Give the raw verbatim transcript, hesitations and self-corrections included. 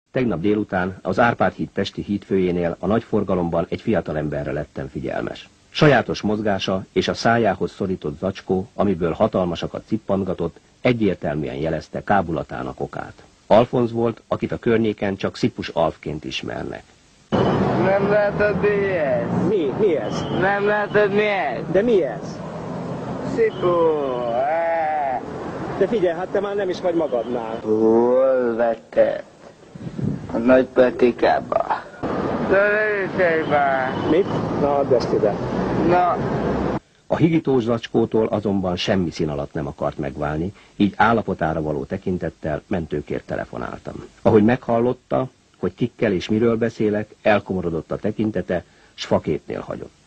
Tegnap délután az Árpád híd pesti hídfőjénél a nagy forgalomban egy fiatalemberre lettem figyelmes. Sajátos mozgása és a szájához szorított zacskó, amiből hatalmasakat cippantgatott, egyértelműen jelezte kábulatának okát. Alfonz volt, akit a környéken csak Szipus Alfként ismernek. Nem látod, mi ez? Mi? Mi ez? Nem látod, mi ez? De mi ez? Szipu! De figyelj, hát te már nem is vagy magadnál. Hol vetted? A Nagy Petikába. Törőségbe. Mit? Na, add ezt ide. Na. A higítós zacskótól azonban semmi szín alatt nem akart megválni, így állapotára való tekintettel mentőkért telefonáltam. Ahogy meghallotta, hogy kikkel és miről beszélek, elkomorodott a tekintete, s faképnél hagyott.